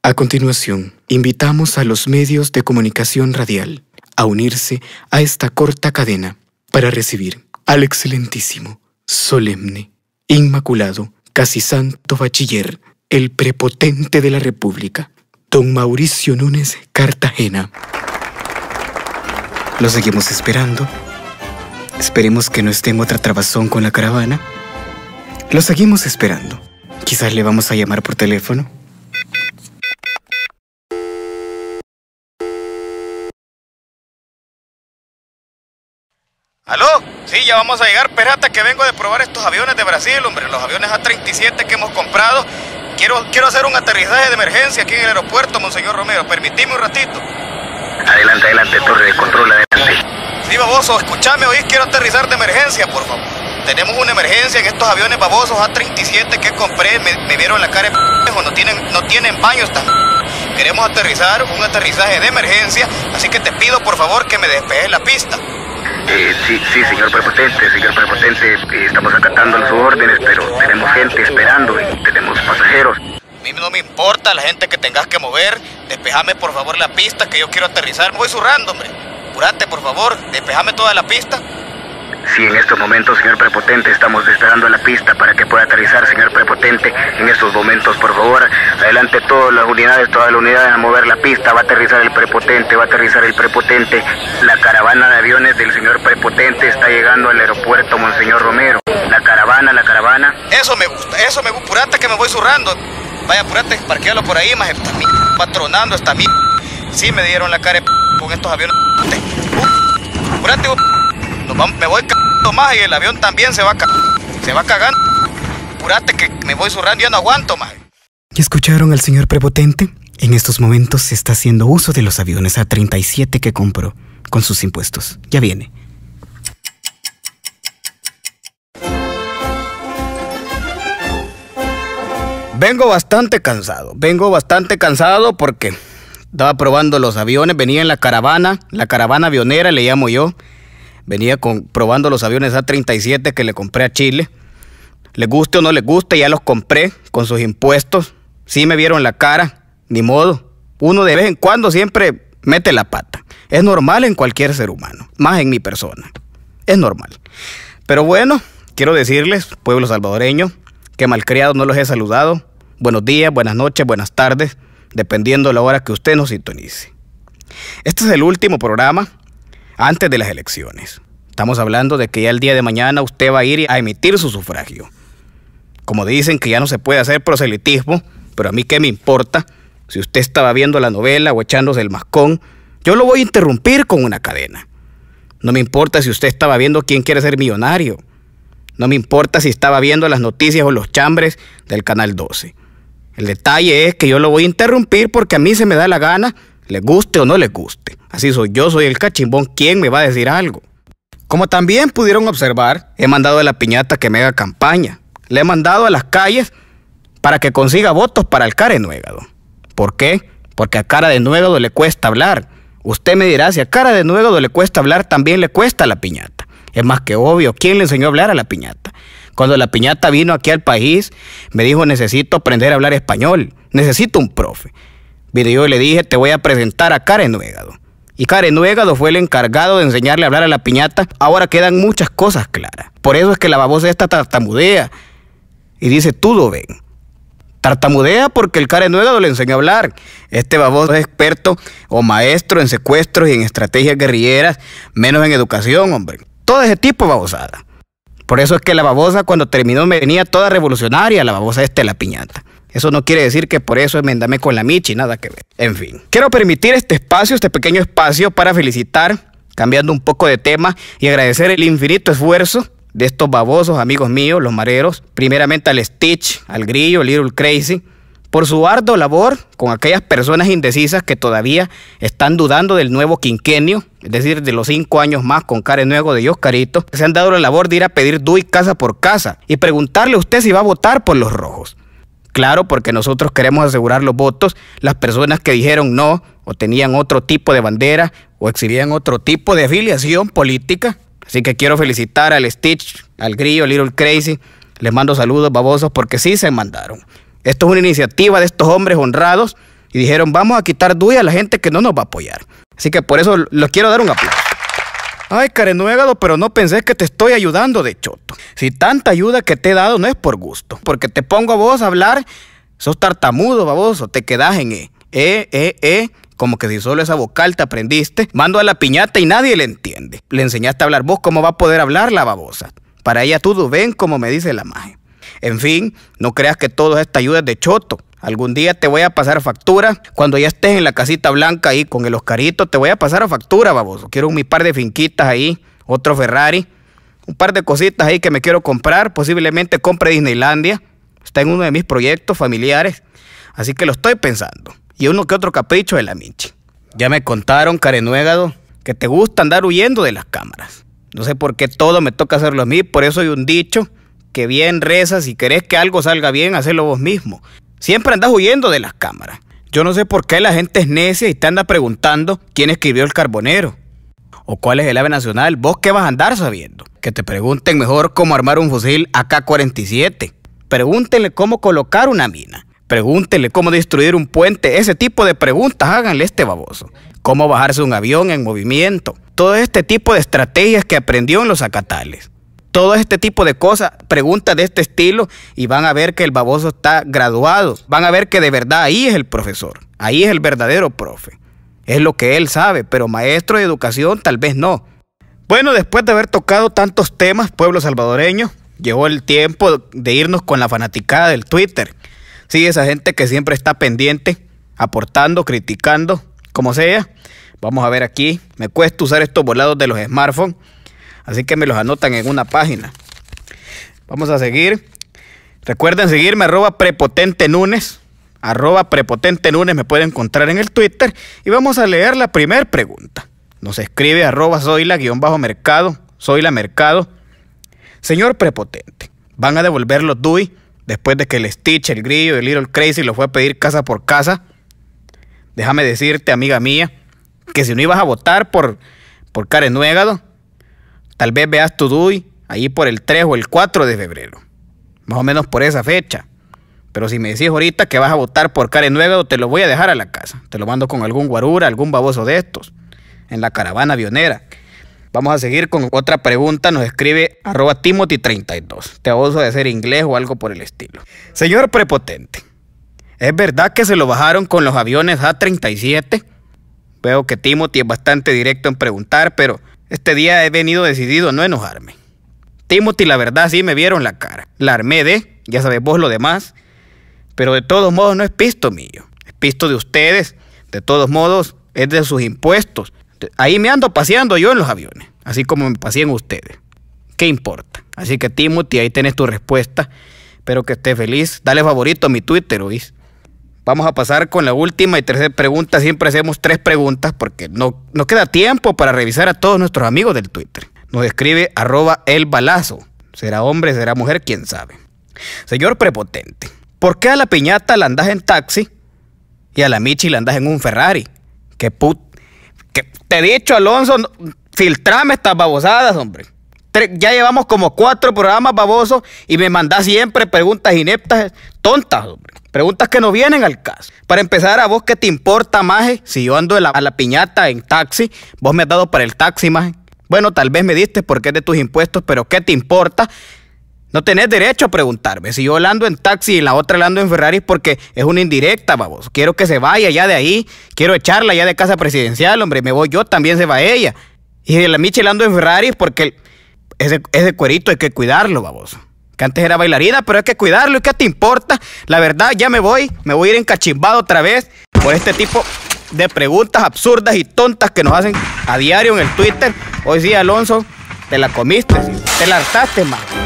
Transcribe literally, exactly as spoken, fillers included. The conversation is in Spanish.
A continuación, invitamos a los medios de comunicación radial a unirse a esta corta cadena para recibir al excelentísimo, solemne, inmaculado, casi santo bachiller, el prepotente de la República, don Mauricio Núñez Cartagena. Lo seguimos esperando. Esperemos que no esté en otra trabazón con la caravana. Lo seguimos esperando. Quizás le vamos a llamar por teléfono. ¿Aló? Sí, ya vamos a llegar. Espérate que vengo de probar estos aviones de Brasil, hombre. Los aviones A treinta y siete que hemos comprado. Quiero, quiero hacer un aterrizaje de emergencia aquí en el aeropuerto, Monseñor Romero. Permitime un ratito. Adelante, adelante, torre de control, adelante. Sí, baboso, escúchame, oís, quiero aterrizar de emergencia, por favor. Tenemos una emergencia en estos aviones babosos A treinta y siete que compré. Me, me vieron la cara de p***, no tienen, no tienen baños tan... Queremos aterrizar, un aterrizaje de emergencia, así que te pido, por favor, que me despejes la pista. Eh, sí, sí, señor prepotente, señor prepotente, eh, estamos acatando sus órdenes, pero tenemos gente esperando y tenemos pasajeros. A mí no me importa la gente que tengas que mover. Despejame por favor la pista que yo quiero aterrizar. Me voy zurrando, hombre. Curate, por favor, despejame toda la pista. Sí, en estos momentos, señor prepotente, estamos despegando la pista para que pueda aterrizar, señor prepotente. En estos momentos, por favor, adelante todas las unidades, todas las unidades a mover la pista. Va a aterrizar el prepotente, va a aterrizar el prepotente. La caravana de aviones del señor prepotente está llegando al aeropuerto, Monseñor Romero. La caravana, la caravana. Eso me gusta, eso me gusta. Apurate que me voy zurrando. Vaya, apurate, parquéalo por ahí, más esta mi patronando, esta mi... Sí me dieron la cara de p con estos aviones. Uh, apurate, uh. Nos vamos, me voy cagando más y el avión también se va, ca se va cagando. Apurate que me voy zurrando, yo no aguanto más. ¿Ya escucharon al señor prepotente? En estos momentos se está haciendo uso de los aviones A treinta y siete que compró con sus impuestos. Ya viene. Vengo bastante cansado, vengo bastante cansado porque estaba probando los aviones, venía en la caravana, la caravana avionera le llamo yo. Venía con, probando los aviones A treinta y siete que le compré a Chile. Le guste o no le guste, ya los compré con sus impuestos. Sí me vieron la cara, ni modo. Uno de vez en cuando siempre mete la pata. Es normal en cualquier ser humano, más en mi persona. Es normal. Pero bueno, quiero decirles, pueblo salvadoreño, que malcriados no los he saludado. Buenos días, buenas noches, buenas tardes, dependiendo de la hora que usted nos sintonice. Este es el último programa antes de las elecciones. Estamos hablando de que ya el día de mañana usted va a ir a emitir su sufragio. Como dicen que ya no se puede hacer proselitismo, pero a mí qué me importa. Si usted estaba viendo la novela o echándose el mascón, yo lo voy a interrumpir con una cadena. No me importa si usted estaba viendo quién quiere ser millonario. No me importa si estaba viendo las noticias o los chambres del Canal doce. El detalle es que yo lo voy a interrumpir porque a mí se me da la gana, le guste o no le guste. Así soy yo, soy el cachimbón. ¿Quién me va a decir algo? Como también pudieron observar, he mandado a la piñata que me haga campaña. Le he mandado a las calles para que consiga votos para el Cara de Nuegado. ¿Por qué? Porque a Cara de Nuegado le cuesta hablar. Usted me dirá, si a Cara de Nuegado le cuesta hablar, también le cuesta a la piñata. Es más que obvio, ¿quién le enseñó a hablar a la piñata? Cuando la piñata vino aquí al país, me dijo, necesito aprender a hablar español. Necesito un profe. Y yo le dije, te voy a presentar a Cara de Nuegado. Y Cara de Nuegado fue el encargado de enseñarle a hablar a la piñata. Ahora quedan muchas cosas claras. Por eso es que la babosa esta tartamudea. Y dice, tú lo ven. Tartamudea porque el Cara de Nuegado le enseñó a hablar. Este baboso es experto o maestro en secuestros y en estrategias guerrilleras, menos en educación, hombre. Todo ese tipo de babosada. Por eso es que la babosa cuando terminó me venía toda revolucionaria, la babosa esta de la piñata. Eso no quiere decir que por eso me endamé con la Michi, nada que ver. En fin, quiero permitir este espacio, este pequeño espacio para felicitar, cambiando un poco de tema, y agradecer el infinito esfuerzo de estos babosos amigos míos, los mareros. Primeramente al Stitch, al Grillo, Little Crazy, por su ardua labor con aquellas personas indecisas que todavía están dudando del nuevo quinquenio, es decir, de los cinco años más con Cara de Nuegado y Oscarito, que se han dado la labor de ir a pedir D U I casa por casa y preguntarle a usted si va a votar por los rojos. Claro, porque nosotros queremos asegurar los votos. Las personas que dijeron no, o tenían otro tipo de bandera, o exhibían otro tipo de afiliación política. Así que quiero felicitar al Stitch, al Grillo, Little Crazy. Les mando saludos, babosos, porque sí se mandaron. Esto es una iniciativa de estos hombres honrados y dijeron, vamos a quitar D U I a la gente que no nos va a apoyar. Así que por eso les quiero dar un aplauso. Ay, carenuégado, pero no pensé que te estoy ayudando de choto. Si tanta ayuda que te he dado no es por gusto, porque te pongo a vos a hablar, sos tartamudo, baboso, te quedás en E, E, E, E, como que si solo esa vocal te aprendiste, mando a la piñata y nadie le entiende. Le enseñaste a hablar vos, ¿cómo va a poder hablar la babosa? Para ella todo ven como me dice la maje. En fin, no creas que toda esta ayuda es de choto. Algún día te voy a pasar factura. Cuando ya estés en la casita blanca ahí con el Oscarito, te voy a pasar a factura, baboso. Quiero un mi par de finquitas ahí, otro Ferrari, un par de cositas ahí que me quiero comprar. Posiblemente compre Disneylandia. Está en uno de mis proyectos familiares. Así que lo estoy pensando. Y uno que otro capricho de la Michi. Ya me contaron, carenuégado, que te gusta andar huyendo de las cámaras. No sé por qué todo me toca hacerlo a mí. Por eso hay un dicho que bien rezas. Si querés que algo salga bien, hacelo vos mismo. Siempre andas huyendo de las cámaras. Yo no sé por qué la gente es necia y te anda preguntando quién escribió El Carbonero o cuál es el ave nacional. ¿Vos qué vas a andar sabiendo? Que te pregunten mejor cómo armar un fusil A K cuarenta y siete. Pregúntenle cómo colocar una mina. Pregúntenle cómo destruir un puente. Ese tipo de preguntas háganle a este baboso. Cómo bajarse un avión en movimiento. Todo este tipo de estrategias que aprendió en los acatales. Todo este tipo de cosas, preguntas de este estilo, y van a ver que el baboso está graduado. Van a ver que de verdad ahí es el profesor. Ahí es el verdadero profe. Es lo que él sabe, pero maestro de educación tal vez no. Bueno, después de haber tocado tantos temas, pueblo salvadoreño, llegó el tiempo de irnos con la fanaticada del Twitter. Sí, esa gente que siempre está pendiente, aportando, criticando, como sea. Vamos a ver aquí. Me cuesta usar estos volados de los smartphones. Así que me los anotan en una página. Vamos a seguir. Recuerden seguirme, arroba prepotente Nunes. Arroba prepotente Nunes me pueden encontrar en el Twitter. Y vamos a leer la primera pregunta. Nos escribe arroba soyla guión bajo mercado. Soyla mercado. Señor prepotente, ¿van a devolver los D U I después de que el Stitch, el Grillo y el Little Crazy lo fue a pedir casa por casa? Déjame decirte, amiga mía, que si no ibas a votar por, por carenuégado, tal vez veas tu D U I ahí por el tres o el cuatro de febrero. Más o menos por esa fecha. Pero si me decís ahorita que vas a votar por carenuégado, te lo voy a dejar a la casa. Te lo mando con algún guarura, algún baboso de estos. En la caravana avionera. Vamos a seguir con otra pregunta. Nos escribe arroba Timothy treinta y dos. Te abuso de ser inglés o algo por el estilo. Señor prepotente, ¿es verdad que se lo bajaron con los aviones A treinta y siete? Veo que Timothy es bastante directo en preguntar, pero este día he venido decidido a no enojarme. Timothy, la verdad sí me vieron la cara. La armé de, ya sabes vos lo demás, pero de todos modos no es pisto mío. Es pisto de ustedes. De todos modos es de sus impuestos. Ahí me ando paseando yo en los aviones, así como me pasean ustedes. ¿Qué importa? Así que Timothy, ahí tenés tu respuesta. Espero que estés feliz. Dale favorito a mi Twitter, ¿oís? Vamos a pasar con la última y tercera pregunta. Siempre hacemos tres preguntas porque no, no queda tiempo para revisar a todos nuestros amigos del Twitter. Nos escribe arroba el balazo. Será hombre, será mujer, quién sabe. Señor prepotente, ¿por qué a la piñata la andas en taxi y a la Michi la andas en un Ferrari? ¿Qué put... Que te he dicho, Alonso, no, filtrame estas babosadas, hombre. Tre ya llevamos como cuatro programas babosos y me mandás siempre preguntas ineptas, tontas, hombre. Preguntas que no vienen al caso. Para empezar, ¿a vos qué te importa, maje? Si yo ando a la, a la piñata en taxi, vos me has dado para el taxi, maje. Bueno, tal vez me diste porque es de tus impuestos, pero ¿qué te importa? No tenés derecho a preguntarme. Si yo ando en taxi y la otra la ando en Ferrari porque es una indirecta, baboso. Quiero que se vaya ya de ahí. Quiero echarla ya de casa presidencial, hombre. Me voy yo, también se va ella. Y si la Michi la ando en Ferrari es porque ese, ese cuerito hay que cuidarlo, baboso. Que antes era bailarina, pero hay que cuidarlo. ¿Y qué te importa? La verdad, ya me voy. Me voy a ir encachimbado otra vez por este tipo de preguntas absurdas y tontas que nos hacen a diario en el Twitter. Hoy sí, Alonso, te la comiste, ¿sí? Te la hartaste, man.